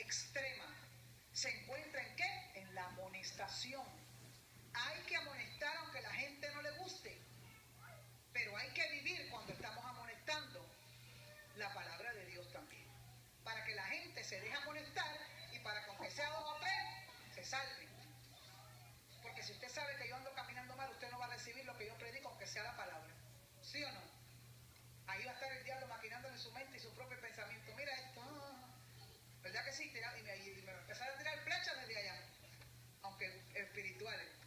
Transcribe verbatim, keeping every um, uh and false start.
extrema se encuentra en qué? En la amonestación. Hay que amonestar aunque la gente no le guste, pero hay que vivir cuando estamos amonestando la palabra de Dios también, para que la gente se deje amonestar y para que aunque sea dos o tres, se salven. Porque si usted sabe que yo ando caminando mal, usted no va a recibir lo que yo predico, aunque sea la palabra. ¿Sí o no? Ahí va a estar el diablo maquinando en su mente y su propio pensamiento. Mira esto, ¿verdad que sí? Y me, y me va a empezar a tirar flechas desde allá, aunque espirituales.